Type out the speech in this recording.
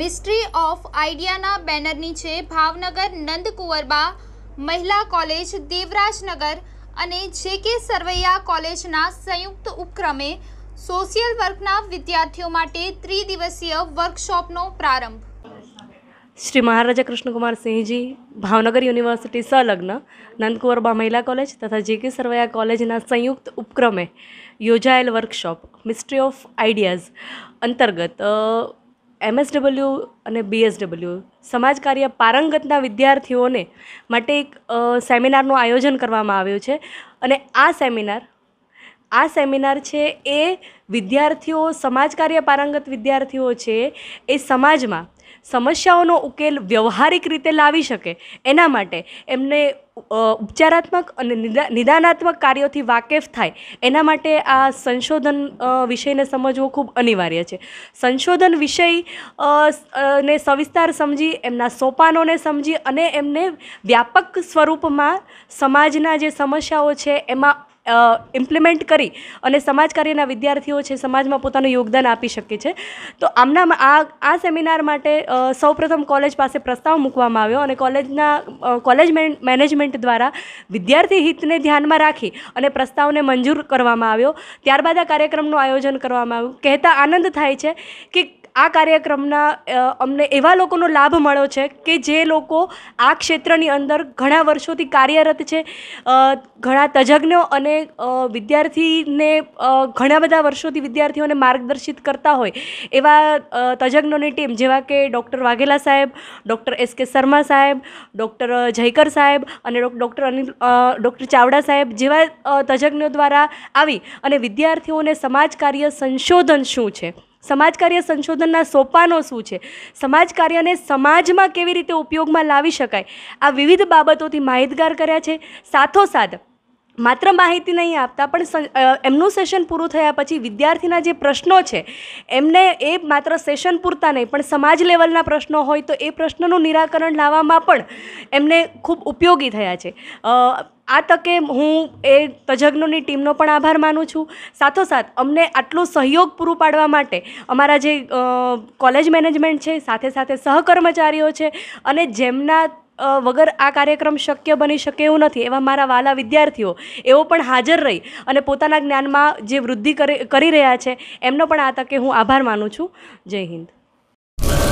Mystery of આઈડિયાના banner નીચે ભાવનગર નંદકુંવરબા મહિલા college, Devrajnagar અને જે.કે. સરવૈયા કોલેજના સંયુક્ત ઉપક્રમે સોશિયલ વર્કના વિદ્યાર્થીઓ માટે ત્રિદિવસીય વર્કશોપનો પ્રારંભ। श्री महाराजा कृष्णकुमार सिंह जी भावनगर यूनिवर्सिटी संलग्न नंदकुंवरबा महिला कॉलेज तथा जे.के. सरवैया कॉलेजना संयुक्त उपक्रमे योजायेल वर्कशॉप मिस्ट्री ऑफ आइडियाज़ अंतर्गत MSW અને BSW समाज कार्य पारंगतना विद्यार्थीओने माटे एक सेमिनारનું आयोजन करवामां આવ્યું છે અને આ સેમિનાર છે એ વિદ્યાર્થીઓ સમાજ કાર્ય પારંગત વિદ્યાર્થીઓ છે એ સમાજમાં સમસ્યાઓનો ઉકેલ વ્યવહારિક રીતે લાવી શકે એના માટે એમને ઉપચારાત્મક અને નિદાનાત્મક કાર્યોથી વાકેફ થાય એના માટે આ સંશોધન વિષયને સમજવો ખૂબ અનિવાર્ય છે। સંશોધન વિષય ને સવિસ્તાર સમજી એમના સોપાનોને સમજી અને એમને વ્યાપક સ્વરૂપમાં સમાજના જે સમસ્યાઓ છે એમાં ઇમ્પ્લિમેન્ટ કરી અને સમાજ કાર્યના વિદ્યાર્થીઓ છે સમાજમાં પોતાનું યોગદાન આપી શકે છે। તો આમના આ સેમિનાર માટે સૌપ્રથમ કોલેજ પાસે પ્રસ્તાવ મૂકવામાં આવ્યો અને કોલેજ મેનેજમેન્ટ દ્વારા વિદ્યાર્થી હિતને ધ્યાનમાં રાખી અને પ્રસ્તાવને મંજૂર કરવામાં આવ્યો। ત્યારબાદ આ કાર્યક્રમનું આયોજન કરવામાં આવ્યું। કહેતા આનંદ થાય છે કે આ કાર્યક્રમના અમને એવા લોકોનો લાભ મળ્યો છે કે જે લોકો આ ક્ષેત્રની અંદર ઘણા વર્ષોથી કાર્યરત છે, ઘણા તજજ્ઞો અને વિદ્યાર્થીને ઘણા બધા વર્ષોથી વિદ્યાર્થીઓને માર્ગદર્શિત કરતા હોય એવા તજજ્ઞોની ટીમ જેવા કે ડૉક્ટર વાઘેલા સાહેબ, ડૉક્ટર S.K. શર્મા સાહેબ, ડૉક્ટર જયકર સાહેબ અને ડૉક્ટર ચાવડા સાહેબ જેવા તજજ્ઞો દ્વારા આવી અને વિદ્યાર્થીઓને સમાજ કાર્ય સંશોધન શું છે, સમાજ કાર્ય સંશોધનના સોપાનો શું છે, સમાજ કાર્યને સમાજમાં કેવી રીતે ઉપયોગમાં લાવી શકાય, આ વિવિધ બાબતોથી માહિતગાર કર્યા છે। સાથોસાથ માત્ર માહિતી નહીં આપતા પણ એમનું સેશન પૂરું થયા પછી વિદ્યાર્થીના જે પ્રશ્નો છે એમને એ માત્ર સેશન પૂરતા નહીં પણ સમાજ લેવલના પ્રશ્નો હોય તો એ પ્રશ્નનું નિરાકરણ લાવવામાં પણ એમને ખૂબ ઉપયોગી થયા છે। આ તકે હું એ તજજ્ઞોની ટીમનો પણ આભાર માનું છું। સાથોસાથ અમને આટલો સહયોગ પૂરું પાડવા માટે અમારા જે કોલેજ મેનેજમેન્ટ છે, સાથે સાથે સહકર્મચારીઓ છે અને જેમના વગર આ કાર્યક્રમ શક્ય બની શકે એવું નથી એવા મારા વાલા વિદ્યાર્થીઓ એઓ પણ હાજર રહી અને પોતાના જ્ઞાનમાં જે વૃદ્ધિ કરી રહ્યા છે એમનો પણ આ તકે હું આભાર માનું છું। જય હિન્દ।